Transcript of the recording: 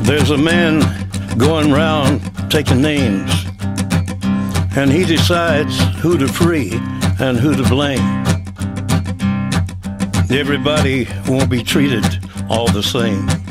There's a man going round taking names, and he decides who to free and who to blame. Everybody won't be treated all the same.